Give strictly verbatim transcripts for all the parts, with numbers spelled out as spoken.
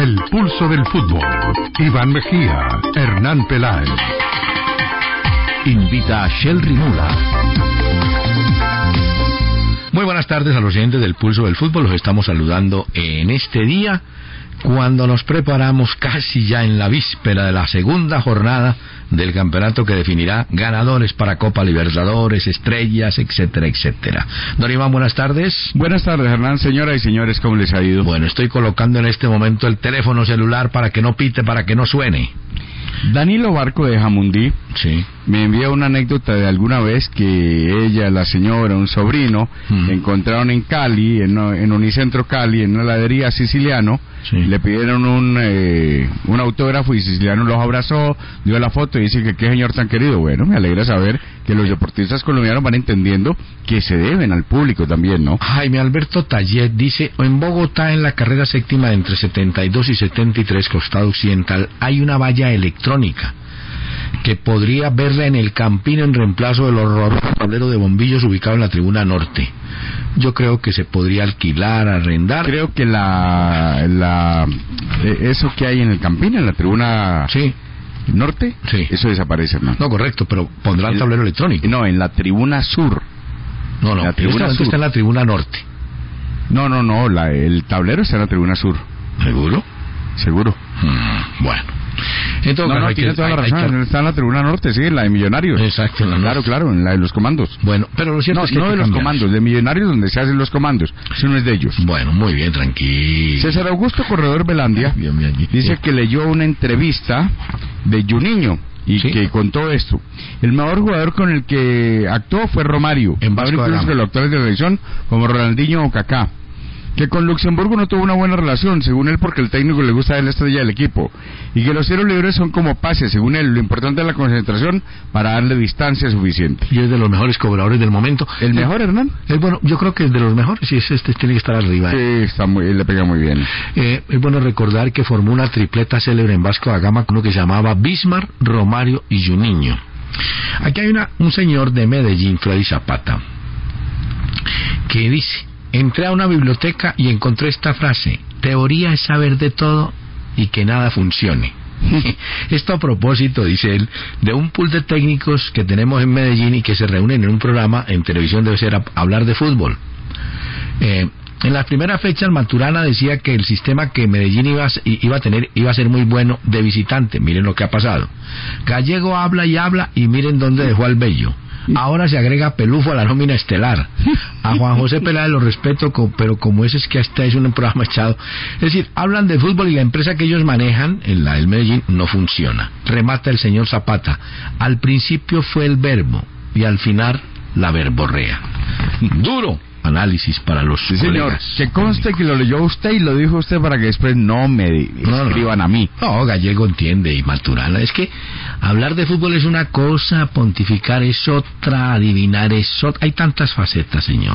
El pulso del fútbol. Iván Mejía, Hernán Peláez. Invita a Shell Rimula. Muy buenas tardes a los oyentes del Pulso del Fútbol. Los estamos saludando en este día, cuando nos preparamos casi ya en la víspera de la segunda jornada del campeonato que definirá ganadores para Copa Libertadores, estrellas, etcétera, etcétera. Don Iván, buenas tardes. Buenas tardes, Hernán. Señoras y señores, ¿cómo les ha ido? Bueno, estoy colocando en este momento el teléfono celular para que no pite, para que no suene. Danilo Barco de Jamundí sí. me envía una anécdota de alguna vez que ella, la señora, un sobrino, mm. encontraron en Cali, en, en Unicentro Cali, en una heladería siciliano, sí. le pidieron un eh, un autógrafo y Siciliano los abrazó, dio la foto y dice que qué señor tan querido. Bueno, me alegra saber que los deportistas colombianos van entendiendo que se deben al público también, ¿no? Jaime Alberto Tallet dice, en Bogotá, en la carrera séptima de entre setenta y dos y setenta y tres, costado occidental, hay una valla electrónica que podría verla en el Campín en reemplazo del horroroso tablero de bombillos ubicado en la tribuna norte. Yo creo que se podría alquilar, arrendar. Creo que la, la eso que hay en el Campín, en la tribuna sí. norte, sí. eso desaparece, ¿no? No, correcto, pero pondrá el tablero electrónico. No, en la tribuna sur. No, no, la tribuna sur está en la tribuna norte. No, no, no, la, el tablero está en la tribuna sur. ¿Seguro? Seguro. Hmm, bueno. En todo no, caso, no, hay tiene que, toda la hay, razón, hay que... está en la tribuna norte, sí, en la de Millonarios. Exacto, en la claro, norte. claro, en la de los comandos. Bueno, pero lo cierto no, es que no hay de que los cambiar. comandos, de Millonarios donde se hacen los comandos, eso no es de ellos. Bueno, muy bien, tranquilo. César Augusto Corredor Velandia Dios mío, allí, dice sí. que leyó una entrevista de Juninho y ¿sí? que contó esto. El mejor jugador con el que actuó fue Romario, en Vasco da Gama, de los actuales de la selección como Ronaldinho o Kaká. Que con Luxemburgo no tuvo una buena relación, según él, porque el técnico le gusta a él la estrella del equipo, y que los tiros libres son como pases, según él. Lo importante es la concentración para darle distancia suficiente. Y es de los mejores cobradores del momento. ¿El mejor, Hernán? Es bueno, yo creo que es de los mejores, y es, este tiene que estar arriba. Sí, está muy, le pega muy bien. Eh, es bueno recordar que formó una tripleta célebre en Vasco da Gama, con uno que se llamaba Bismarck, Romario y Juninho. Aquí hay una, un señor de Medellín, Freddy Zapata, que dice: entré a una biblioteca y encontré esta frase: teoría es saber de todo y que nada funcione. Esto a propósito, dice él, de un pool de técnicos que tenemos en Medellín y que se reúnen en un programa en televisión, debe ser a hablar de fútbol. Eh, en las primeras fechas Maturana decía que el sistema que Medellín iba a, iba a tener iba a ser muy bueno de visitante. Miren lo que ha pasado. Gallego habla y habla y miren dónde dejó al Bello. Ahora se agrega Pelufo a la nómina estelar. A Juan José Peláez lo respeto, pero como ese es que hasta es un programa echado. Es decir, hablan de fútbol y la empresa que ellos manejan, en la del Medellín, no funciona. Remata el señor Zapata: al principio fue el verbo y al final la verborrea. Duro análisis para los sí, señor. colegas. Que conste que lo leyó usted y lo dijo usted para que después no me no, escriban no. a mí. No, Gallego entiende y Maturana. Es que hablar de fútbol es una cosa, pontificar es otra, adivinar es otra. Hay tantas facetas, señor.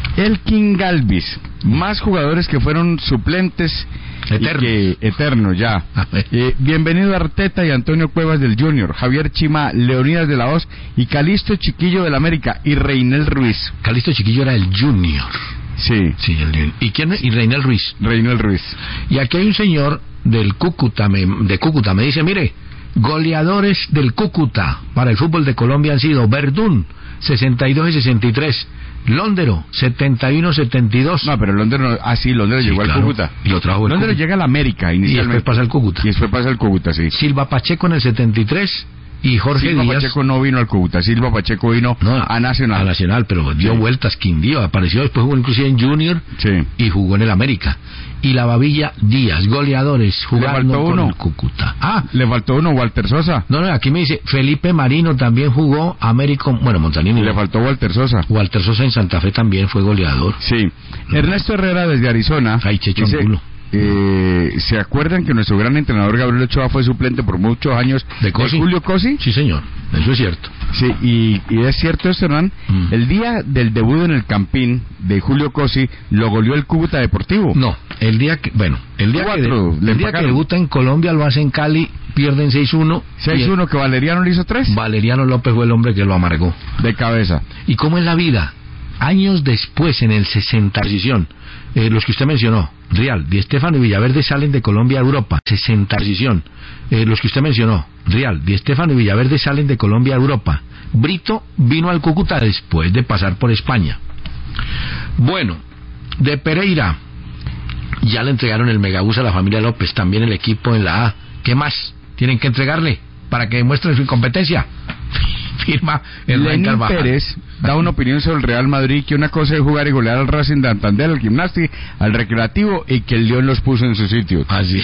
Elkin Galvis, más jugadores que fueron suplentes eternos, que, eterno ya. Eh, bienvenido Arteta y Antonio Cuevas del Junior, Javier Chima, Leonidas de la Hoz y Calixto Chiquillo del América y Reinel Ruiz. Calixto Chiquillo era el Junior. Sí. Sí, el, ¿y quién? Y Reinel Ruiz. Reinel Ruiz. Y aquí hay un señor del Cúcuta, me, de Cúcuta, me dice, mire, goleadores del Cúcuta para el fútbol de Colombia han sido Verdún, sesenta y dos y sesenta y tres, Londero, setenta y uno setenta y dos. No, pero Londero, ah sí, Londero sí, llegó claro, al Cúcuta. Y lo trajo el Londero Cúcuta. llega al América inicialmente. Y después pasa al Cúcuta. Y después pasa al Cúcuta, sí. Silva Pacheco en el setenta y tres y Jorge Silva Díaz. Pacheco no vino al Cúcuta, Silva Pacheco vino no, a Nacional. A Nacional, pero dio sí. vueltas, Quindío, apareció después, jugó inclusive en Junior sí. y jugó en el América. Y la Babilla Díaz, goleadores, jugando con uno. el Cúcuta. Ah, le faltó uno, Walter Sosa. No, no, aquí me dice, Felipe Marino también jugó, Américo, bueno, Montanini. Le faltó Walter Sosa. Walter Sosa en Santa Fe también fue goleador. Sí. Ernesto Herrera desde Arizona. Ay, Checho dice, Angulo. Eh, ¿se acuerdan que nuestro gran entrenador Gabriel Ochoa fue suplente por muchos años de, Cosi? de Julio Cosi? Sí, señor, eso es cierto. Sí, y, y es cierto esto, Hernán. Mm. El día del debut en el Campín de Julio Cosi lo goleó el Cúcuta Deportivo. No, el día que, bueno, el día, Cuatro, que, de, el día que debuta en Colombia lo hace en Cali, pierden seis uno. seis uno, que Valeriano le hizo tres. Valeriano López fue el hombre que lo amargó. De cabeza. ¿Y cómo es la vida? años después, en el sesenta, decisión, eh, los que usted mencionó, Rial, Di Stéfano y Villaverde salen de Colombia a Europa, sesenta, decisión, eh, los que usted mencionó, Rial, Di Stéfano y Villaverde salen de Colombia a Europa. Brito vino al Cúcuta después de pasar por España. Bueno, de Pereira, ya le entregaron el megabús a la familia López, también el equipo en la A. ¿Qué más tienen que entregarle para que demuestren su incompetencia? Firma Lenín Pérez da una opinión sobre el Real Madrid, que una cosa es jugar y golear al Racing de Santander, al Gimnasti, al Recreativo, y que el León los puso en su sitio. Así.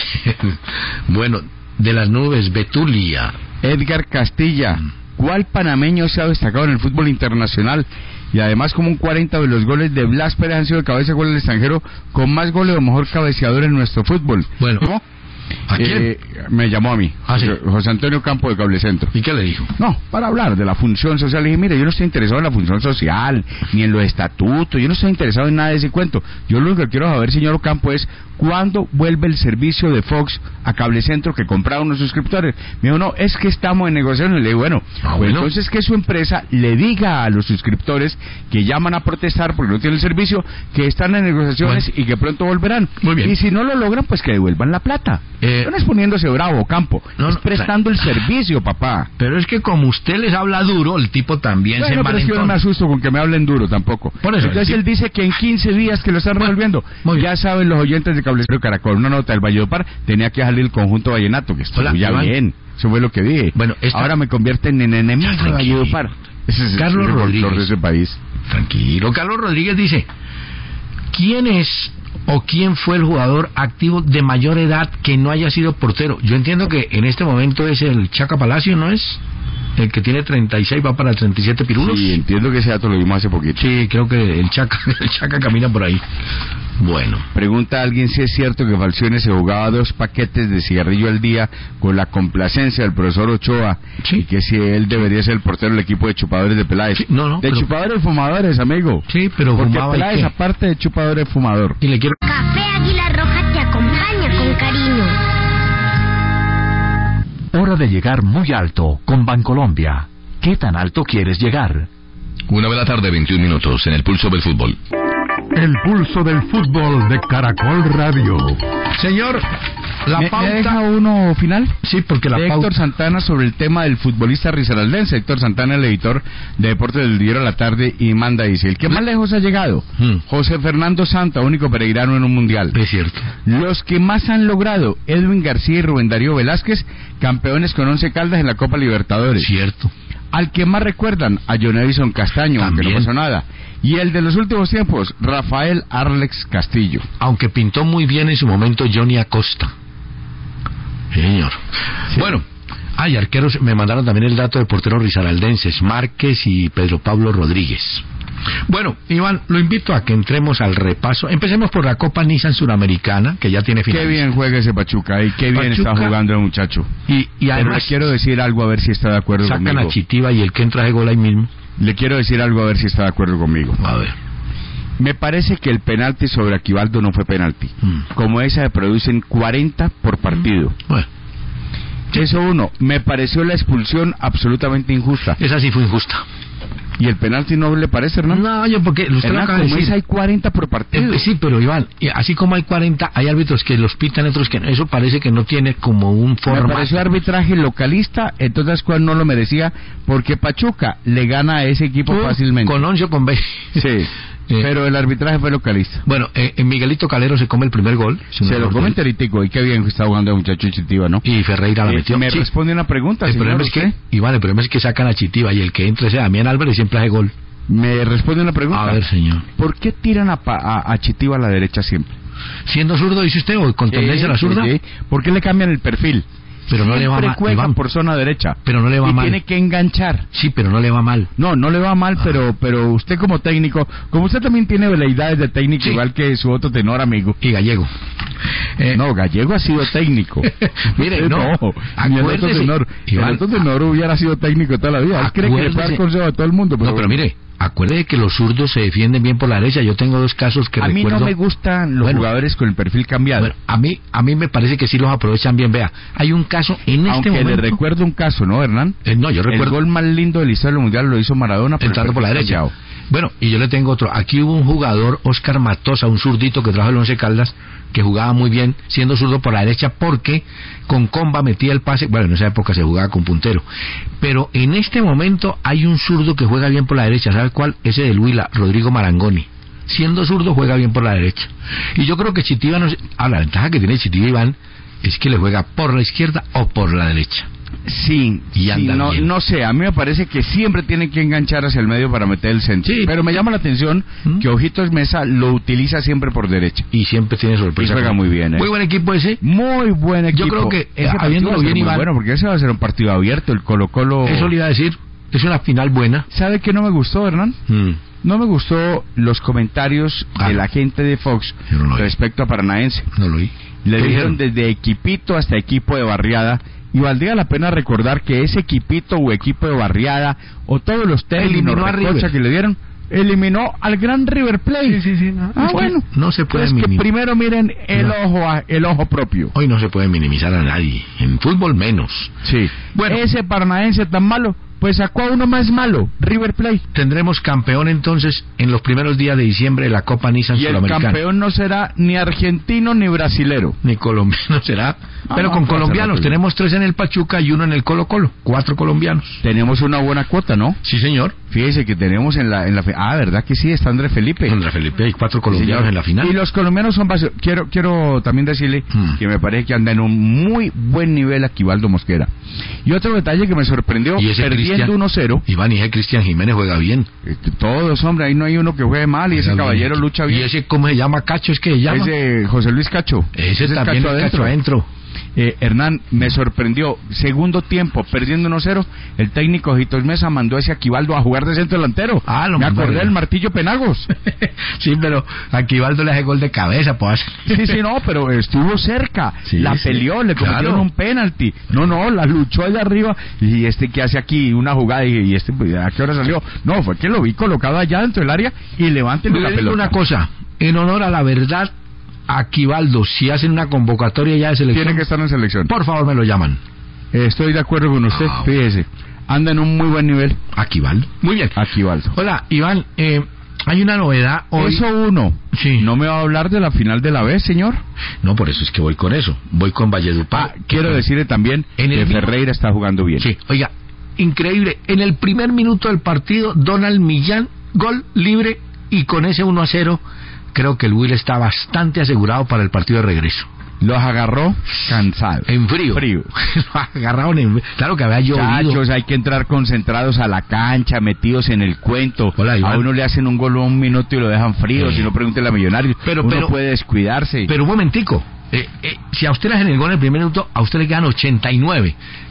Bueno, de las nubes, Betulia. Edgar Castilla. ¿Cuál panameño se ha destacado en el fútbol internacional? Y además, como un cuarenta de los goles de Blas Pérez han sido de cabeza gol del extranjero, con más goles o mejor cabeceador en nuestro fútbol. Bueno, ¿cómo? ¿A quién? Eh, me llamó a mí, ¿Ah, sí? José Antonio Campo de Cable Centro. ¿Y qué le dijo? No, para hablar de la función social. Le dije, mire, yo no estoy interesado en la función social, ni en los estatutos, yo no estoy interesado en nada de ese cuento. Yo lo único que quiero saber, señor Ocampo, es ¿cuándo vuelve el servicio de Fox a Cable Centro que compraron los suscriptores? Me dijo, no, es que estamos en negociaciones. Le digo, bueno, ah, pues bueno, entonces que su empresa le diga a los suscriptores que llaman a protestar porque no tienen el servicio, que están en negociaciones, bueno, y que pronto volverán. Muy bien. Y si no lo logran, pues que devuelvan la plata. Eh, no es poniéndose bravo, Campo, no, es prestando no, el servicio, papá. Pero es que como usted les habla duro, el tipo también bueno, se pero es que yo no me asusto con que me hablen duro tampoco. Por eso, entonces él dice que en quince días que lo están bueno, resolviendo. Ya saben los oyentes de Cable Centro Caracol, una nota del Valledupar, tenía que salir el conjunto vallenato, que estuvo ya Iván. Bien. Eso fue lo que dije. Bueno, esta... ahora me convierten en enemigo de Valledupar. Ese es Carlos el Rodríguez de ese país. Tranquilo. Carlos Rodríguez dice, ¿quién es o quién fue el jugador activo de mayor edad que no haya sido portero? Yo entiendo que en este momento es el Chaca Palacio, ¿no es? El que tiene treinta y seis, va para treinta y siete pirulos. Sí, entiendo que ese dato lo vimos hace poquito. Sí, creo que el Chaca, el Chaca camina por ahí. Bueno. Pregunta a alguien si es cierto que Falcione se jugaba dos paquetes de cigarrillo al día con la complacencia del profesor Ochoa, sí, y que si él debería ser el portero del equipo de chupadores de Peláez. Sí, no, no, de pero... chupadores fumadores, amigo. Sí, pero porque fumaba Peláez, aparte de chupadores, fumador. Y le quiero... Café Águila Roja te acompaña con cariño. Hora de llegar muy alto con Bancolombia. ¿Qué tan alto quieres llegar? Una de la tarde, veintiún minutos, en el pulso del fútbol. El pulso del fútbol de Caracol Radio. Señor, la ¿Me, pauta... ¿me deja uno final? Sí, porque la de pauta... Héctor Santana sobre el tema del futbolista risaraldense. Héctor Santana, el editor de Deportes del Diario de la Tarde, y manda, dice, el que más lejos ha llegado, hmm. José Fernando Santa, único peregrino en un mundial. Es cierto. Los que más han logrado, Edwin García y Rubén Darío Velázquez, campeones con Once Caldas en la Copa Libertadores. Cierto. Al que más recuerdan, a John Edison Castaño, también, aunque no pasó nada. Y el de los últimos tiempos, Rafael Arlex Castillo. Aunque pintó muy bien en su momento Johnny Acosta. Señor. Sí. Bueno, hay arqueros, me mandaron también el dato de porteros risaraldenses, Márquez y Pedro Pablo Rodríguez. Bueno, Iván, lo invito a que entremos al repaso. Empecemos por la Copa Nissan Suramericana, que ya tiene final. Qué bien juega ese Pachuca, y qué bien Pachuca, está jugando el muchacho. Y, y además, pero le quiero decir algo a ver si está de acuerdo sacan conmigo. Sacan a Chitiva y el que entra de gol ahí mismo. Le quiero decir algo a ver si está de acuerdo conmigo. A ver. Me parece que el penalti sobre Aquivaldo no fue penalti. Mm. Como esa se producen cuarenta por partido. Mm. Bueno. Eso uno. Me pareció la expulsión absolutamente injusta. Esa sí fue injusta. ¿Y el penalti no le parece, Hernán? No, yo porque... Usted Hernán, acaba de como decir, hay cuarenta por partido. Eh, sí, pero Iván, así como hay cuarenta, hay árbitros que los pitan, otros que no. Eso parece que no tiene como un formato. Me pareció arbitraje localista, entonces cuál no lo merecía, porque Pachuca le gana a ese equipo uh, fácilmente. Con once o con veinte. Sí. Eh, pero el arbitraje fue localista. Bueno, eh, Miguelito Calero se come el primer gol. Se lo come enteritico, y qué bien que está jugando el muchacho Chitiva, ¿no? Y Ferreira la eh, metió. Me sí. responde una pregunta, el señor, problema es que, Iván, el problema es que sacan a Chitiva y el que entra sea Damián Álvarez siempre hace gol. Me responde una pregunta. A ver, señor. ¿Por qué tiran a, a, a Chitiva a la derecha siempre? Siendo zurdo, dice usted, o con tendencia sí, a la zurda. Sí, sí. ¿Por qué le cambian el perfil? Pero no le va mal, Iván, por zona derecha. Pero no le va y mal. Tiene que enganchar. Sí, pero no le va mal. No, no le va mal, ah. pero pero usted como técnico, como usted también tiene veleidades de técnico, sí, igual que su otro tenor amigo. Y Gallego. Eh, no, Gallego ha sido técnico. Mire, no. no ni el otro tenor. Iván, el otro tenor hubiera sido técnico toda la vida. Él cree que le puede dar consejo a todo el mundo. Pero no, pero mire, acuérdese que los zurdos se defienden bien por la derecha. Yo tengo dos casos que a recuerdo. A mí no me gustan los bueno, jugadores con el perfil cambiado. Bueno, a mí a mí me parece que sí los aprovechan bien. Vea, hay un caso en Aunque este momento. Aunque le recuerdo un caso, ¿no, Hernán? Eh, no, yo recuerdo. El gol más lindo del historia del mundial lo hizo Maradona por entrando por la derecha. Bueno, y yo le tengo otro. Aquí hubo un jugador, Oscar Matosa, un zurdito que trajo el Once Caldas, que jugaba muy bien, siendo zurdo por la derecha, porque con comba metía el pase. Bueno, en esa época se jugaba con puntero. Pero en este momento hay un zurdo que juega bien por la derecha. ¿Sabe cuál? Ese del Huila, Rodrigo Marangoni. Siendo zurdo, juega bien por la derecha. Y yo creo que Chitiva, no sé, ah, la ventaja que tiene Chitiva, Iván, es que le juega por la izquierda o por la derecha. Sí, y anda sí, no, bien. No sé, a mí me parece que siempre tiene que enganchar hacia el medio para meter el centro. Sí, pero me llama la atención ¿Mm? que Ojitos Mesa lo utiliza siempre por derecha. Y siempre tiene sorpresa. Y juega muy bien, ¿eh? Muy buen equipo ese. Muy buen equipo. Yo creo que, eh, habiéndolo bien, Iván. Bueno, porque ese va a ser un partido abierto, el Colo-Colo. Eso le iba a decir, es una final buena. ¿Sabe qué no me gustó, Hernán? Mm. No me gustó los comentarios ah. de la gente de Fox no respecto a Paranaense. No lo oí. Le dijeron desde equipito hasta equipo de barriada. Y valdría la pena recordar que ese equipito o equipo de barriada o todos los términos que le dieron eliminó al gran River Plate. Sí, sí, sí, no. Ah, es bueno. No se puede es que primero miren el no. ojo a, el ojo propio. Hoy no se puede minimizar a nadie. En fútbol menos. Sí. Bueno, ese Paranaense tan malo, pues sacó a uno más malo, River Plate. Tendremos campeón entonces en los primeros días de diciembre de la Copa Nissan Sudamericana. Y el campeón no será ni argentino ni brasilero. Ni colombiano será. Ah, pero con colombianos, tenemos tres en el Pachuca y uno en el Colo-Colo, cuatro colombianos. Tenemos una buena cuota, ¿no? Sí, señor. Fíjese que tenemos en la... en la Ah, ¿verdad que sí? Está André Felipe. André Felipe, hay cuatro colombianos sí, en la final. Y los colombianos son... Base... Quiero quiero también decirle hmm. que me parece que anda en un muy buen nivel Aquivaldo Mosquera. Y otro detalle que me sorprendió, ¿Y ese perdiendo uno cero... Iván, y ese Cristian Jiménez juega bien. Todos, hombre, ahí no hay uno que juegue mal y ese bien. caballero lucha bien. ¿Y ese cómo se llama? ¿Cacho es que se llama? Ese José Luis Cacho. Ese, ese también es Cacho adentro. adentro. Eh, Hernán, me sorprendió, segundo tiempo, perdiendo uno cero, el técnico Ojitos Mesa mandó a ese Aquivaldo a jugar de centro delantero. Ah, lo me acordé del Martillo Penagos. Sí, pero Aquivaldo le hace gol de cabeza, pues. Sí, sí, no, pero estuvo cerca, sí, la sí, peleó, le cometieron claro. un penalti. No, no, la luchó allá arriba, y este que hace aquí una jugada, y, y este, ¿a qué hora salió? No, fue que lo vi colocado allá dentro del área, y levántele la pelota. Una cosa, en honor a la verdad, Aquivaldo, si hacen una convocatoria ya de selección, tiene que estar en selección. Por favor, me lo llaman. Eh, estoy de acuerdo con usted, ah, fíjese. Anda en un muy buen nivel. Aquivaldo. Muy bien. Aquivaldo. Hola, Iván, eh, hay una novedad hoy. Eso uno. Sí. ¿No me va a hablar de la final de la B, señor? No, por eso es que voy con eso. Voy con Valledupar. Ah, quiero decirle también en que Ferreira está jugando bien. Sí, oiga, increíble. En el primer minuto del partido, Donald Millán, gol libre, y con ese uno a cero... creo que el Will está bastante asegurado para el partido de regreso. Los agarró cansados. En frío. frío. Los agarraron en... Claro que había llovido. Muchachos, hay que entrar concentrados a la cancha, metidos en el cuento. Hola, a uno le hacen un gol un minuto y lo dejan frío, eh. si no pregúntele a Millonarios. Pero, uno pero, puede descuidarse. Pero un momentico. Eh, eh, si a usted le hacen el gol en el primer minuto, a usted le quedan ochenta y nueve.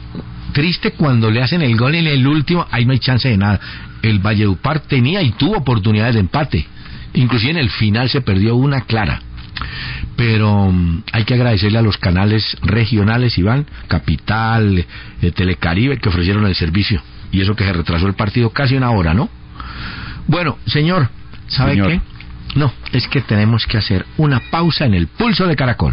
Triste cuando le hacen el gol en el último, ahí no hay chance de nada. El Valledupar tenía y tuvo oportunidades de empate. Inclusive en el final se perdió una clara. Pero um, hay que agradecerle a los canales regionales, Iván, Capital, eh, Telecaribe, que ofrecieron el servicio. Y eso que se retrasó el partido casi una hora, ¿no? Bueno, señor, ¿sabe señor. qué? No, es que tenemos que hacer una pausa en el Pulso de Caracol.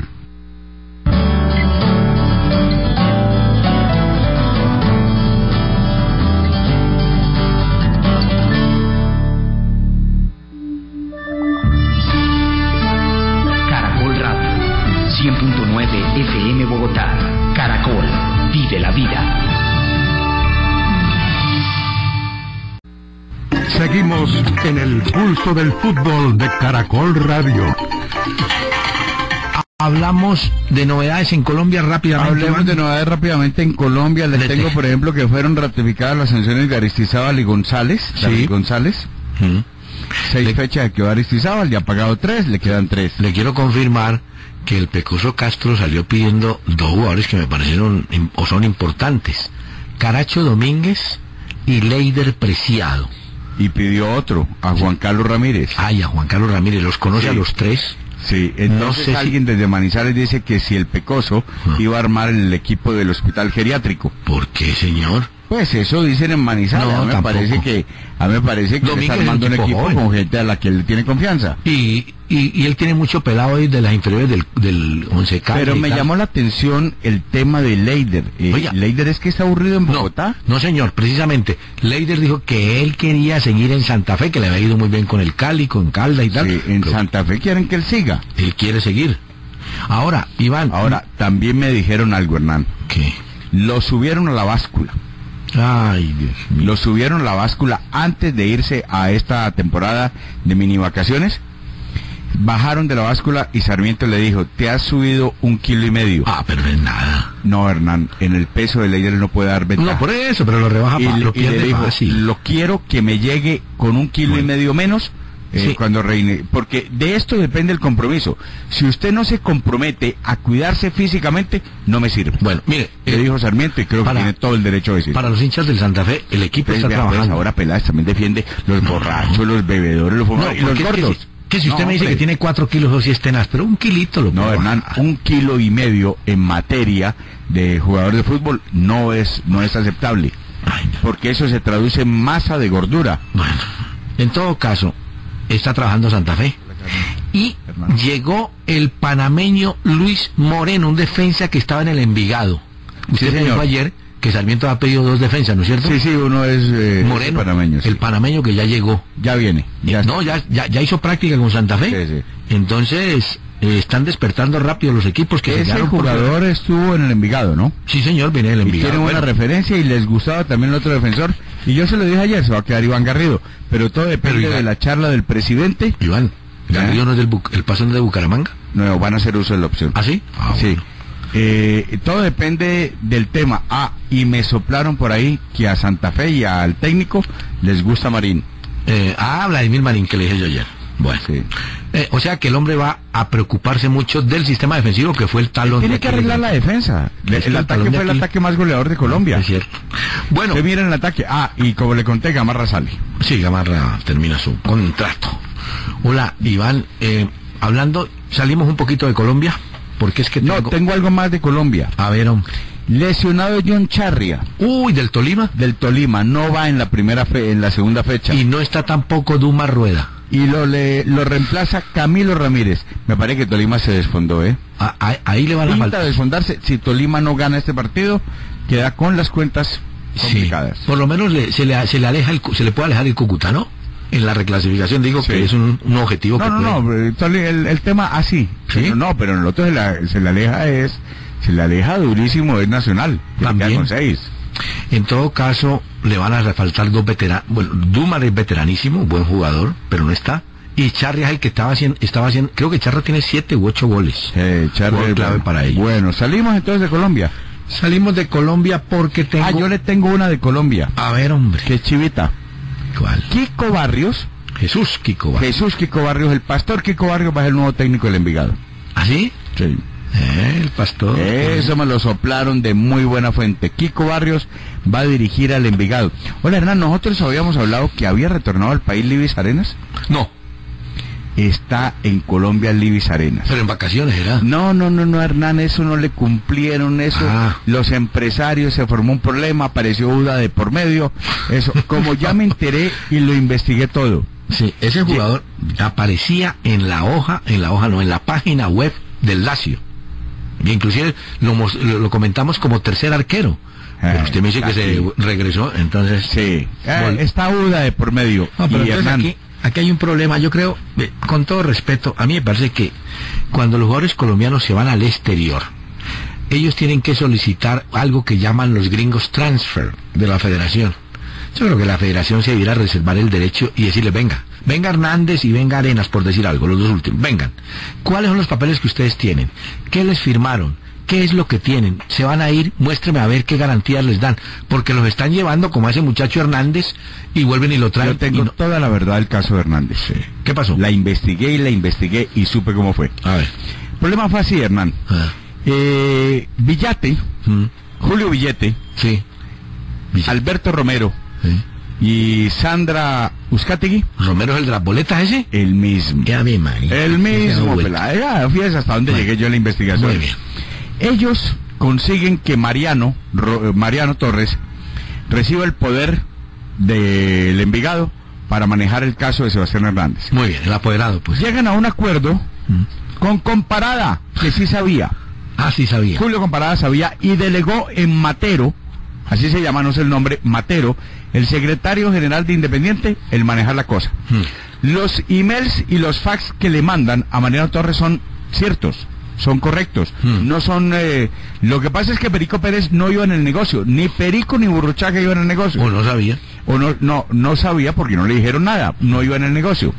cien punto nueve F M Bogotá. Caracol, vive la vida. Seguimos en el pulso del fútbol de Caracol Radio. Hablamos de novedades en Colombia rápidamente. Hablemos de novedades rápidamente en Colombia. Les tengo, por ejemplo, que fueron ratificadas las sanciones de Aristizábal y González. Sí. David González. ¿Mm? Seis le... fechas que quedó Aristizábal, ya ha pagado tres, le quedan tres. Le quiero confirmar que el Pecoso Castro salió pidiendo dos jugadores que me parecieron o son importantes: Caracho Domínguez y Leider Preciado. Y pidió otro, a Juan Carlos Ramírez. Ay, a Juan Carlos Ramírez, ¿los conoce sí. a los tres? Sí, entonces no sé alguien si... desde Manizales dice que si el Pecoso uh-huh. iba a armar el equipo del hospital geriátrico. ¿Por qué, señor? Pues eso dicen en Manizales. No, a mí me tampoco. parece que a mí me parece que Domínguez está armando un es un equipo equipo con gente a la que él tiene confianza. Y, y, y él tiene mucho pelado ahí de las inferiores del, del Once Caldas. Pero y me tal. llamó la atención el tema de Leider. Eh, Oiga. Leider es que está aburrido en Bogotá. No, no señor, precisamente. Leider dijo que él quería seguir en Santa Fe, que le había ido muy bien con el Cali, con Caldas y tal. Sí, en Pero Santa Fe quieren que él siga. él quiere seguir. Ahora, Iván. Ahora, también me dijeron algo, Hernán. ¿Qué? Lo subieron a la báscula. Ay, Dios mío. Lo subieron a la báscula antes de irse a esta temporada de mini vacaciones. Bajaron de la báscula y Sarmiento le dijo, te has subido un kilo y medio. Ah, pero no es nada. No, Hernán, en el peso de Leider no puede dar ventaja. No, por eso, pero lo rebaja y, pa- le- lo y le pierde dijo, fácil. lo quiero que me llegue con un kilo Bueno. y medio menos eh, Sí. cuando reine, porque de esto depende el compromiso. Si usted no se compromete a cuidarse físicamente, no me sirve. Bueno, mire, Le eh, dijo Sarmiento y creo para- que tiene todo el derecho a decir. para los hinchas del Santa Fe, el equipo Pues, está vea, pues, trabajando. ahora Peláez también defiende los No. borrachos, los bebedores, los No, fumadores y los porque es que gordos. si- que si usted No, me dice hombre. que tiene cuatro kilos o si es tenaz, pero un kilito lo No, puedo Hernán, bajar. un kilo y medio en materia de jugador de fútbol no es no es aceptable, Ay, no. porque eso se traduce en masa de gordura. Bueno, en todo caso, está trabajando Santa Fe. Y Hermano. llegó el panameño Luis Moreno, un defensa que estaba en el Envigado. Usted Sí, me señor. dijo ayer que Sarmiento ha pedido dos defensas, ¿no es cierto? Sí, sí, uno es eh, Moreno, panameño, sí. el panameño que ya llegó. Ya viene, ya está. no, ya, ya, ya hizo práctica con Santa Fe. Sí, sí. Entonces, eh, están despertando rápido los equipos que se Ese quedaron por jugador estuvo en el Envigado, ¿no? fuera. Sí, señor, viene del Y Envigado. tiene buena Bueno, referencia y les gustaba también el otro defensor. Y yo se lo dije ayer, se va a quedar Iván Garrido. Pero todo depende Pero Iván- de la charla del presidente. Iván, ¿Eh? Garrido no es del Bu- el pasón de Bucaramanga. No, van a hacer uso de la opción. ¿Ah, sí? Ah, Sí. bueno. Eh, todo depende del tema. Ah, y me soplaron por ahí que a Santa Fe y al técnico les gusta Marín. Eh, ah, Vladimir Marín, que le dije yo ayer. Bueno. Sí. Eh, o sea que el hombre va a preocuparse mucho del sistema defensivo que fue el talón Tiene de que Aquiles. arreglar la defensa. Es que El el ataque talón de fue el Aquiles- ataque más goleador de Colombia. Es cierto. Bueno, Usted mira el ataque. Ah, y como le conté, Gamarra sale. sí, Gamarra termina su contrato. Hola, Iván, eh, hablando, salimos un poquito de Colombia, porque es que No, tengo... tengo algo más de Colombia. A ver, hombre. Lesionado John Charria Uy, del Tolima. del Tolima, no va en la primera fe, en la segunda fecha. Y no está tampoco Duma Rueda. Y lo le, lo reemplaza Camilo Ramírez. Me parece que Tolima se desfondó, ¿eh? A- a- ahí le van a Pinta faltar. desfondarse. Si Tolima no gana este partido, queda con las cuentas complicadas. Sí, por lo menos le- se, le, se le aleja el, cu- se le puede alejar el Cúcuta, ¿no? En la reclasificación digo Sí. que es un, un objetivo No, que no, puede- no, Toli- el, el tema así. ¿Sí? Pero no, pero en el otro se, la- se le aleja es, se le aleja durísimo, es Nacional. que También. queda con seis. En todo caso, le van a faltar dos veteranos. Bueno, Dumar es veteranísimo, buen jugador, pero no está. Y Charria es el que estaba haciendo, estaba haciendo, creo que Charria tiene siete u ocho goles. Eh, Charlie, Gol clave para ellos. Bueno, salimos entonces de Colombia. Salimos de Colombia porque tengo... Ah, yo le tengo una de Colombia, A ver, hombre. que es chivita. ¿Cuál? Kiko Barrios, Jesús Kiko. ¿Va? Jesús Kiko Barrios, el pastor Kiko Barrios va a ser el nuevo técnico del Envigado. ¿Ah, sí? Sí. Eh, el pastor. Eso me lo soplaron de muy buena fuente. Kiko Barrios va a dirigir al Envigado. Hola, Hernán, nosotros habíamos hablado que había retornado al país Libis Arenas. No, Está en Colombia Libis Arenas. pero en vacaciones era. No, no, no, no, Hernán, eso no le cumplieron, eso. Ah. Los empresarios, se formó un problema, apareció Uda de por medio. Eso, como ya me enteré y lo investigué todo. Sí, ese jugador aparecía en la hoja, en la hoja no, en la página web del Lazio. Y inclusive lo, mos- lo, lo comentamos como tercer arquero. Pero Ah, usted me dice que se aquí. regresó, entonces... Sí, eh, Vol- está Uda de por medio. No, pero y entonces Hernán, aquí, aquí hay un problema, yo creo, eh, con todo respeto, a mí me parece que cuando los jugadores colombianos se van al exterior, ellos tienen que solicitar algo que llaman los gringos transfer de la federación. Yo creo que la federación se debiera reservar el derecho y decirle, venga, venga Hernández y venga Arenas, por decir algo, los dos últimos, vengan. ¿Cuáles son los papeles que ustedes tienen? ¿Qué les firmaron? ¿Qué es lo que tienen? Se van a ir, muéstreme a ver qué garantías les dan, porque los están llevando como a ese muchacho Hernández y vuelven y lo traen. yo tengo y no- toda la verdad del caso de Hernández. ¿Qué pasó? La investigué y la investigué y supe cómo fue. A ver. El problema fue así, Hernán. Ah, Eh, Villate, mm, Julio Villete, sí. Villa- Alberto Romero sí. y Sandra Uzcategui, ¿Romero es el de las boletas ese? el mismo. Ya vi, María. El mismo, Vuelta. pelada. Ya, fíjese hasta dónde Bueno, llegué yo en la investigación. muy bien. Ellos consiguen que Mariano, Ro- eh, Mariano Torres recibe el poder del Envigado para manejar el caso de Sebastián Hernández. Muy bien, el apoderado, pues. Llegan a un acuerdo mm. con Comparada, que sí sabía. Ah, sí sabía. Julio Comparada sabía y delegó en Matero, así se llama, no sé el nombre, Matero, el secretario general de Independiente, el manejar la cosa. Mm. Los emails y los fax que le mandan a Mariano Torres son ciertos, son correctos, mm. no son... Eh, lo que pasa es que Perico Pérez no iba en el negocio, ni Perico ni Burruchaga iban en el negocio. O no sabía. O no, no, no sabía porque no le dijeron nada, no iba en el negocio.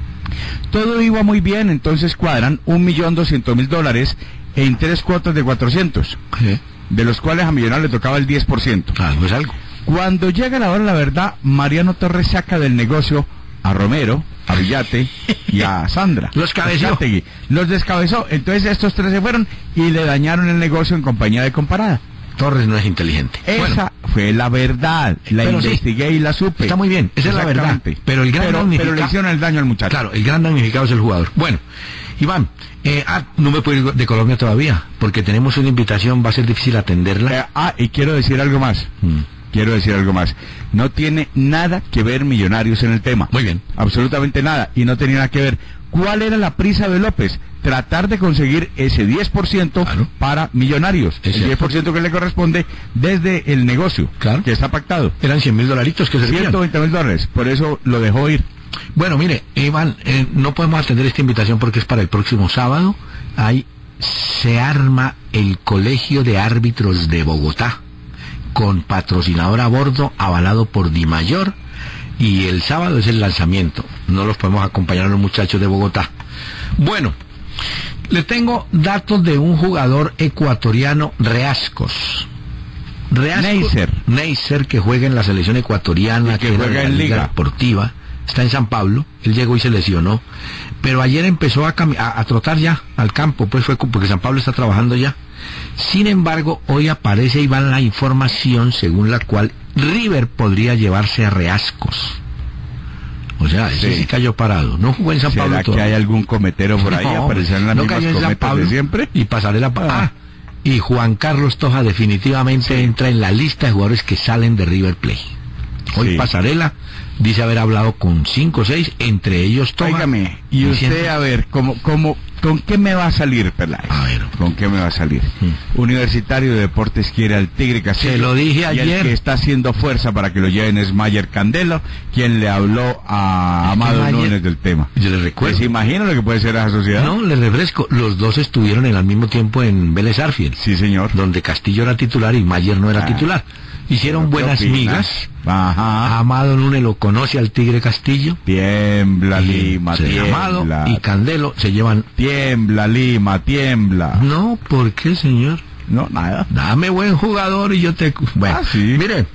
Todo iba muy bien, entonces cuadran un millón doscientos mil dólares en tres cuotas de cuatrocientos, ¿sí? De los cuales a Millonarios le tocaba el diez por ciento. Algo es algo. Cuando llega la hora de la verdad, Mariano Torres saca del negocio a Romero, a Villate y a Sandra. Los cabezó. Los descabezó. Entonces estos tres se fueron y le dañaron el negocio en compañía de Comparada. Torres no es inteligente. Esa bueno, fue la verdad. La investigué sí, y la supe. Está muy bien, esa es la verdad. Pero el gran pero, damnificado... pero le hicieron el daño al muchacho. Claro, el gran damnificado es el jugador. Bueno, Iván, eh, ah, no me puedo ir de Colombia todavía, porque tenemos una invitación, va a ser difícil atenderla. Eh, ah, y quiero decir algo más. Mm. Quiero decir algo más. No tiene nada que ver Millonarios en el tema. Muy bien. Absolutamente nada. Y no tenía nada que ver. ¿Cuál era la prisa de López? Tratar de conseguir ese diez por ciento claro. para Millonarios. Es el diez por ciento que le corresponde desde el negocio, claro. que está pactado. Eran cien mil dolaritos que se ciento veinte mil dólares. Por eso lo dejó ir. Bueno, mire, Iván, eh, no podemos atender esta invitación porque es para el próximo sábado. Ahí se arma el Colegio de Árbitros de Bogotá, con patrocinador a bordo, avalado por Dimayor, y el sábado es el lanzamiento. No los podemos acompañar a los muchachos de Bogotá. Bueno, le tengo datos de un jugador ecuatoriano, Reascos. Reascos Neisser. Neisser, que juega en la selección ecuatoriana, que, que juega en, en Liga Deportiva, está en San Pablo. Él llegó y se lesionó, pero ayer empezó a, a, a trotar ya al campo, pues fue porque San Pablo está trabajando ya. Sin embargo, hoy aparece y va la información según la cual River podría llevarse a Reascos. O sea, ese sí, sí cayó parado. No jugó en San Pablo. ¿Será que hay algún cometero por ahí? No, aparecerán las no mismas cayó en San Pablo de siempre. Y Pasarela. Ah. ah, y Juan Carlos Toja definitivamente sí. entra en la lista de jugadores que salen de River Plate. Hoy sí. Pasarela dice haber hablado con cinco o seis, entre ellos Toja. Óigame, y usted, a ver, ¿cómo, cómo, ¿con qué me va a salir, Peláez? A ver. ¿Con qué me va a salir? Hmm. Universitario de Deportes quiere al Tigre Castillo. Se lo dije ayer. Y el que está haciendo fuerza para que lo lleven es Mayer Candelo, quien le habló a Amado Núñez del tema. Yo le recuerdo. ¿Se imagina lo que puede ser esa sociedad? No, le refresco. Los dos estuvieron al mismo tiempo en Vélez Arfield. Sí, señor. Donde Castillo era titular y Mayer no era ah. titular. Hicieron buenas migas. Ajá. Amado Núñez lo conoce al Tigre Castillo. Tiembla Lima, tiembla. Amado y Candelo se llevan. Tiembla Lima, tiembla. No, ¿por qué, señor? No, nada. Dame buen jugador y yo te... Bueno, ah, sí. Mire.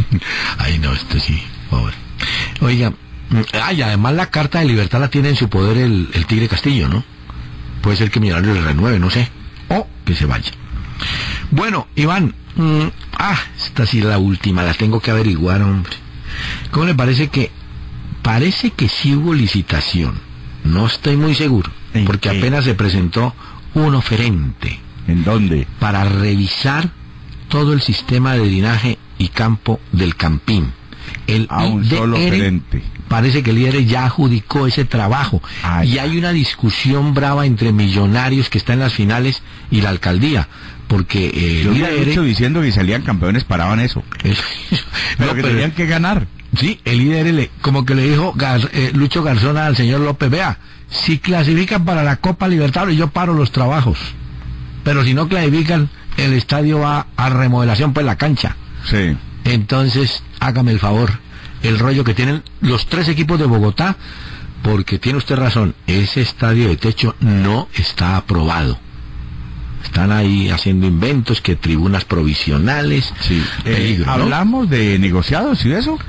Ay, no, esto sí, pobre. Oiga, ay, además la carta de libertad la tiene en su poder el, el Tigre Castillo, ¿no? Puede ser que Millonarios le renueve, no sé. O que se vaya. Bueno, Iván, mmm, ah, esta sí es la última, la tengo que averiguar, hombre. ¿Cómo le parece que? Parece que sí hubo licitación, no estoy muy seguro, porque qué? apenas se presentó un oferente. ¿En dónde? Para revisar todo el sistema de drenaje y campo del Campín. El a un I D R, solo oferente. Parece que el I D R ya adjudicó ese trabajo. Ay, y hay una discusión brava entre Millonarios, que está en las finales, y la alcaldía. Porque eh, yo había hecho diciendo que salían campeones, paraban eso. eso. pero no, que pero, tenían que ganar. Sí, el I D R le, como que le dijo Gar, eh, Lucho Garzón al señor López, vea, si clasifican para la Copa Libertadores yo paro los trabajos. Pero si no clasifican, el estadio va a remodelación, pues la cancha. Sí. Entonces, hágame el favor, el rollo que tienen los tres equipos de Bogotá, porque tiene usted razón, ese estadio de techo no está aprobado. Están ahí haciendo inventos, que tribunas provisionales. Sí. Peligro, eh, ¿Hablamos ¿no? de negociados y eso?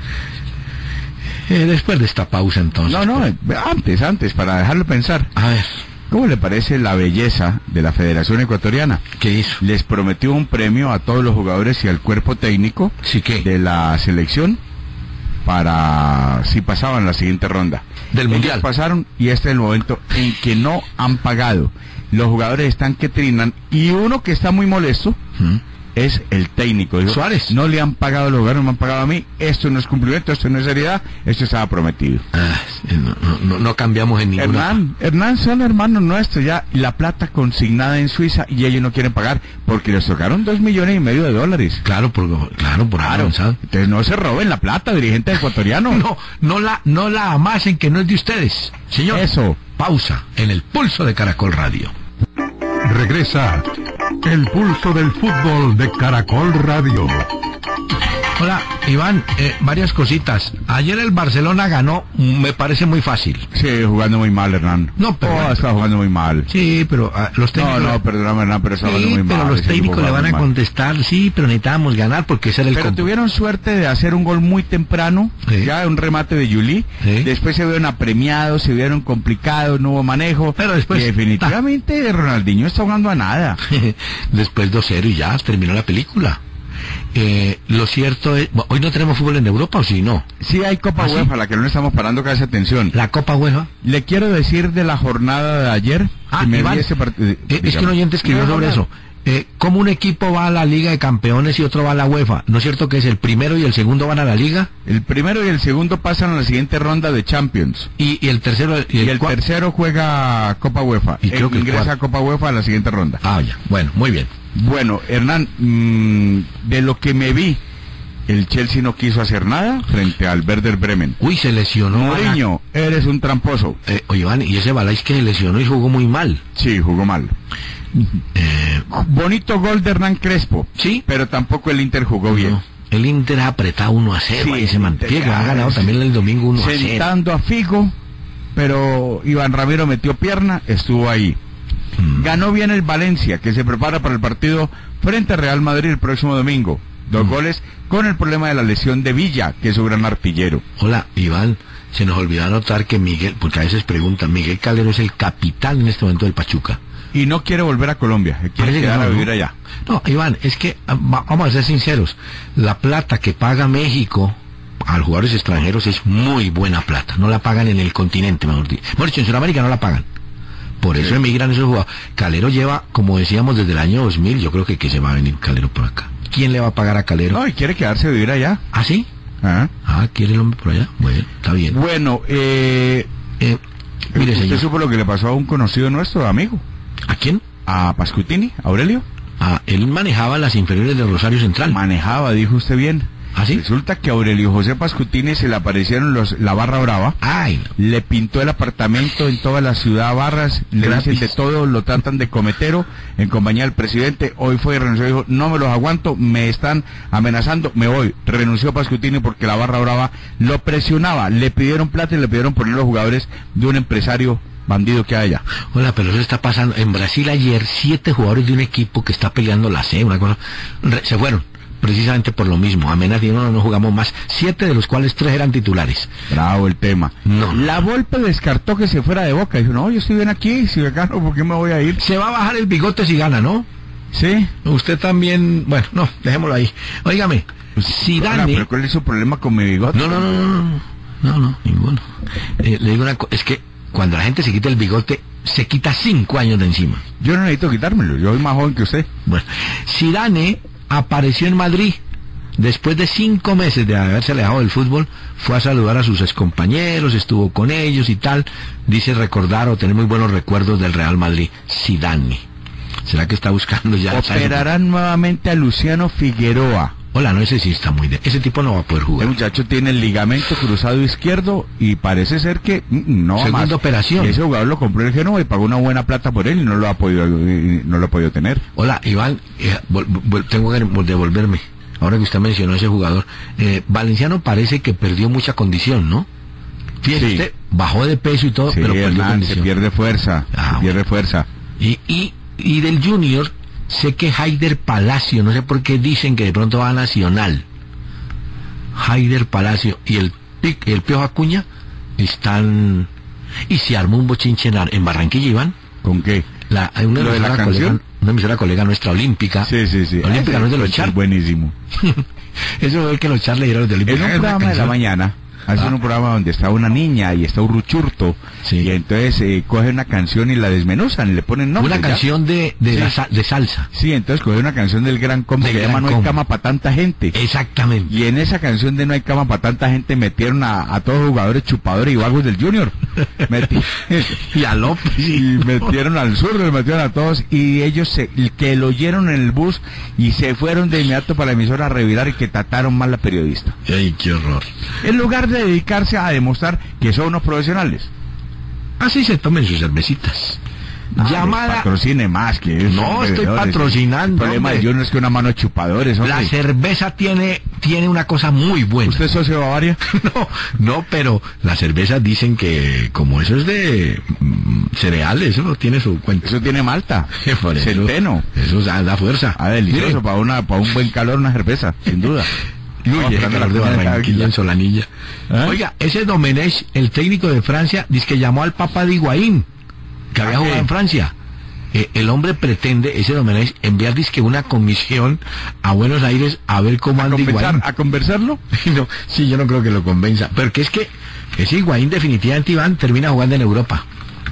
Eh, después de esta pausa, entonces. No, no, pues. antes, antes, para dejarlo pensar. A ver. ¿Cómo le parece la belleza de la Federación Ecuatoriana? ¿Qué hizo? Les prometió un premio a todos los jugadores y al cuerpo técnico ¿Sí, qué? de la selección para si pasaban la siguiente ronda. Del Ellos Mundial. Pasaron y este es el momento en que no han pagado. Los jugadores están que trinan y uno que está muy molesto ¿Mm? es el técnico. Dijo, Suárez. No le han pagado los jugadores, no me han pagado a mí, esto no es cumplimiento, esto no es seriedad, esto estaba prometido. Ah, no, no, no cambiamos en ninguna... Hernán, Hernán son hermanos nuestros ya, la plata consignada en Suiza y ellos no quieren pagar porque les tocaron dos millones y medio de dólares. Claro, por, claro, por Claro, avanzado. entonces no se roben la plata, dirigentes ecuatorianos. No, no la, no la amasen que no es de ustedes. Señor, Eso. pausa en el pulso de Caracol Radio. Regresa el pulso del fútbol de Caracol Radio. Hola, Iván, eh, varias cositas. Ayer el Barcelona ganó, me parece muy fácil. Sí, jugando muy mal, Hernán. No, pero... Oh, está jugando muy mal. Sí, pero uh, los técnicos... No, no, perdóname, Hernán, pero está jugando Sí, muy mal. pero los ese técnicos equipo le van juega a muy mal. contestar, sí, pero necesitábamos ganar porque ese era el Pero compu. tuvieron suerte de hacer un gol muy temprano, Sí. ya un remate de Yuli. Sí. Después se vieron apremiados, se vieron complicados, no hubo manejo. Pero después- Y definitivamente Ronaldinho está jugando a nada. Después dos cero y ya, terminó la película. Eh, lo cierto es... Hoy no tenemos fútbol en Europa, ¿o sí? No. Sí hay Copa ¿Ah, sí? UEFA, a la que no le estamos parando casi atención. La Copa UEFA. Le quiero decir de la jornada de ayer. Ah, que me Iván, vi ese part- eh, eh, es que un oyente escribió Dígame. sobre eso. Eh, ¿Cómo un equipo va a la Liga de Campeones y otro va a la UEFA? ¿No es cierto que es el primero y el segundo van a la Liga? El primero y el segundo pasan a la siguiente ronda de Champions. Y, y el tercero... Y Y el, el cua- tercero juega Copa UEFA. Y creo Eh, que el ingresa cuarto. a Copa UEFA a la siguiente ronda. Ah, ya. Bueno, muy bien. Bueno, Hernán, mmm, de lo que me vi, el Chelsea no quiso hacer nada frente al Werder Bremen. Uy, se lesionó. Mourinho, eres un tramposo. Eh, oye, Iván, y ese Balais que se lesionó y jugó muy mal. Sí, jugó mal. Eh, Bonito gol de Hernán Crespo. Sí. Pero tampoco el Inter jugó bien. no, el Inter ha apretado uno a cero. Sí, Ahí se el mantiene, Inter que ha ya ganado es- también el domingo uno a cero. Sentando a Figo, pero Iván Ramiro metió pierna, estuvo ahí. Mm. Ganó bien el Valencia, que se prepara para el partido frente a Real Madrid el próximo domingo. Dos Mm. goles con el problema de la lesión de Villa, que es su gran artillero. Hola, Iván, se nos olvidó anotar que Miguel, porque a veces preguntan, Miguel Calero es el capitán en este momento del Pachuca. Y no quiere volver a Colombia, quiere Parece que quedar no, a vivir ¿no? allá. No, Iván, es que, ah, va- vamos a ser sinceros, la plata que paga México a los jugadores extranjeros es muy buena plata, no la pagan en el continente, mejor dicho. Mejor dicho, en Sudamérica no la pagan. Por eso Sí. emigran esos jugadores. Calero lleva, como decíamos, desde el año dos mil, yo creo que, que se va a venir Calero por acá. ¿Quién le va a pagar a Calero? No, y quiere quedarse a vivir allá. ¿Ah, sí? ¿Ah? Ah, ¿quiere el hombre por allá? Bueno, está bien. Bueno, eh, Eh, mire, ¿usted señor, supo lo que le pasó a un conocido nuestro, amigo? ¿a quién? A Pascutini, Aurelio. Ah, él manejaba las inferiores del Rosario Central. Manejaba, dijo usted bien. ¿Ah, sí? Resulta que a Aurelio José Pascutini se le aparecieron los, la barra brava. Ay, no. Le pintó el apartamento en toda la ciudad Barras, le Gratis. dicen de todo, lo tratan de cometero en compañía del presidente. Hoy fue y renunció, dijo, no me los aguanto, me están amenazando, me voy. Renunció Pascutini porque la barra brava lo presionaba, le pidieron plata y le pidieron poner los jugadores de un empresario bandido que haya. Hola, pero eso está pasando. En Brasil ayer, siete jugadores de un equipo que está peleando la C, una cosa, re- se fueron. Precisamente por lo mismo. Amenazas y no, no jugamos más. Siete de los cuales tres eran titulares. Bravo el tema. No. La Volpe descartó que se fuera de Boca. Dijo, no, yo estoy bien aquí, si acá no, ¿por qué me voy a ir? Se va a bajar el bigote si gana, ¿no? Sí. Usted también, bueno, no, dejémoslo ahí. Óigame, si Hola, Dani... pero ¿cuál es su problema con mi bigote? No, no, no, no, no, no, no, ninguno. Eh, le digo una cosa, es que cuando la gente se quita el bigote, se quita cinco años de encima. Yo no necesito quitármelo, yo soy más joven que usted. Bueno, Zidane apareció en Madrid. Después de cinco meses de haberse alejado del fútbol, fue a saludar a sus excompañeros, estuvo con ellos y tal. Dice recordar o tener muy buenos recuerdos del Real Madrid. Zidane. ¿Será que está buscando ya? Operarán nuevamente a Luciano Figueroa. Hola, no, ese sí está muy de... Ese tipo no va a poder El jugar. muchacho tiene el ligamento cruzado izquierdo y parece ser que mm, no va Segunda más. operación. Ese jugador lo compró el Genoa y pagó una buena plata por él y no lo ha podido, y no lo ha podido tener. Hola, Iván, eh, vol- vol- tengo que devolverme. Ahora que usted mencionó a ese jugador, eh, Valenciano parece que perdió mucha condición, ¿no? Fíjese Sí. usted, bajó de peso y todo, Sí, pero perdió Hernán, se condición. pierde fuerza, Ah, se pierde fuerza. Y, y, y del Junior, sé que Haider Palacio, no sé por qué dicen que de pronto va a Nacional. Haider Palacio y el, Pic- el Piojo Acuña están... Y se armó un bochinche en, Ar- en Barranquilla, Iván. ¿Con qué? La, hay una, ¿Lo de la emisora canción? colega, una emisora colega nuestra, Olímpica. Sí, sí, sí. Olímpica no es de los Ese Char. Buenísimo. Eso es que los Char le dieron los de Olímpica. En un Es una programa de la canción. mañana, hacen Ah. un programa donde está una niña y está un ruchurto, Sí. y entonces eh, cogen una canción y la desmenuzan y le ponen nombre. Una ¿ya? canción de, de, Sí. la sa- de salsa. Sí, entonces cogen una canción del Gran Combo Del que se Gran llama No hay Combo. cama para tanta gente. Exactamente. Y en esa canción de No hay cama para tanta gente metieron a, a todos los jugadores chupadores y vagos del Junior. Meti- Y a López. y metieron al sur, los metieron a todos, y ellos se, que lo oyeron en el bus y se fueron de inmediato para la emisora a revirar y que trataron mal a la periodista. Ay, qué horror. En lugar de dedicarse a demostrar que son unos profesionales. Así se tomen sus cervecitas. Ah, Llamada. patrocine más que eso, No, hombre, estoy vendedores. patrocinando, El problema hombre. de Junior es que una mano de chupadores, hombre. La cerveza tiene, tiene una cosa muy buena. ¿Usted es socio de Bavaria? No, no, pero las cervezas dicen que como eso es de mm, cereales, eso no tiene su cuenta. Eso tiene malta, Por eso- centeno. Eso da, da fuerza. Ah, delicioso, Mire, para una para un buen calor una cerveza, sin duda. Uy, Vamos ese esperando calor de la comida de Barranquilla cada en Solanilla. ¿Eh? Oiga, ese Domenech, el técnico de Francia, dice que llamó al Papa de Higuaín, que había ¿Ah, jugado qué? en Francia. Eh, el hombre pretende, ese Domenech, enviar dizque una comisión a Buenos Aires a ver cómo ¿A, anda conversar- Higuaín. ¿A conversarlo? No, sí, yo no creo que lo convenza. Pero que es que ese Higuaín definitivamente, Iván, termina jugando en Europa.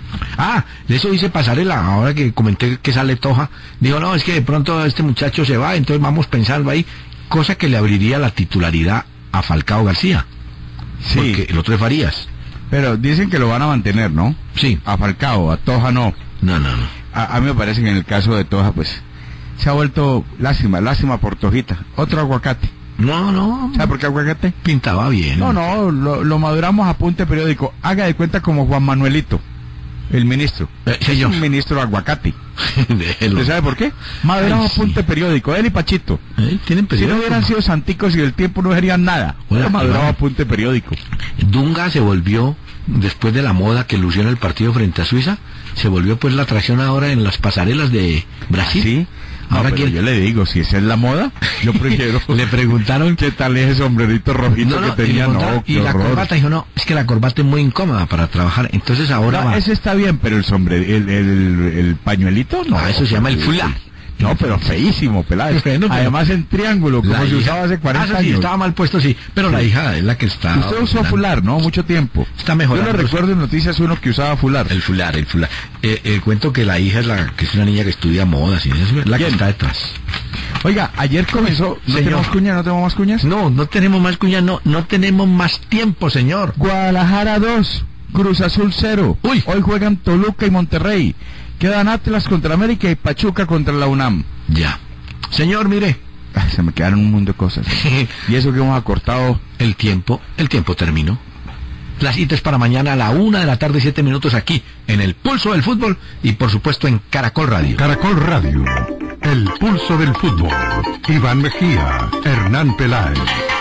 Ah, de eso dice Pasarela, ahora que comenté que sale Toja. Dijo, no, es que de pronto este muchacho se va, entonces vamos pensando ahí. Cosa que le abriría la titularidad a Falcao García. Sí. Porque el otro es Farías. Pero dicen que lo van a mantener, ¿no? Sí. A Falcao, a Toja no. No, no, no. A, a mí me parece que en el caso de Toja, pues, se ha vuelto lástima, lástima por Tojita. Otro aguacate. No, no. ¿Sabe por qué aguacate? Pintaba bien. No, no, lo, lo maduramos a punte periódico. Haga de cuenta como Juan Manuelito, el ministro. Eh, Es señor. un ministro aguacate. Déjelo. ¿Usted sabe por qué? Maduramos Ay, a punte sí. periódico, él y Pachito. Eh, Tienen Si no periódico. hubieran sido santicos y del tiempo no serían nada. Hola, Lo maduramos Iván. a punte periódico. Dunga se volvió, después de la moda que lució en el partido frente a Suiza, se volvió pues la atracción ahora en las pasarelas de Brasil. ¿Sí? Ahora Ahora que que yo le digo, si esa es la moda, yo prefiero. le preguntaron ¿Qué tal ese sombrerito rojito no, no, que y, le tenía? preguntaron, No, y qué la horror. corbata dijo, no, es que la corbata es muy incómoda para trabajar, entonces ahora No, va. ese está bien, pero el sombre, el, el, el pañuelito, no. Ah, eso se llama el fulá. No, pero feísimo, pelado. Bueno, pero- Además en triángulo, como La se hija- usaba hace cuarenta Ah, eso sí, años. estaba mal puesto, sí, pero la hija es la que está. Usted usó fular, ¿no? Mucho tiempo. Está mejorando. Yo le recuerdo en noticias uno que usaba fular. El fular, el fular. Eh, el cuento que la hija es la que es una niña que estudia modas y eso es la que ¿Quién? está detrás. Oiga, ayer comenzó... ¿No Señor. tenemos cuñas? ¿No tenemos más cuñas? No, no tenemos más cuña, no, no tenemos más tiempo, señor. Guadalajara dos, Cruz Azul cero. Uy. Hoy juegan Toluca y Monterrey. Quedan Atlas contra América y Pachuca contra la UNAM. Ya. Señor, mire, Ay, se me quedaron un mundo de cosas. Y eso que hemos acortado... el tiempo, el tiempo terminó. La cita es para mañana a la una de la tarde, siete minutos aquí, en el Pulso del Fútbol y por supuesto en Caracol Radio. Caracol Radio, el pulso del fútbol. Iván Mejía, Hernán Peláez.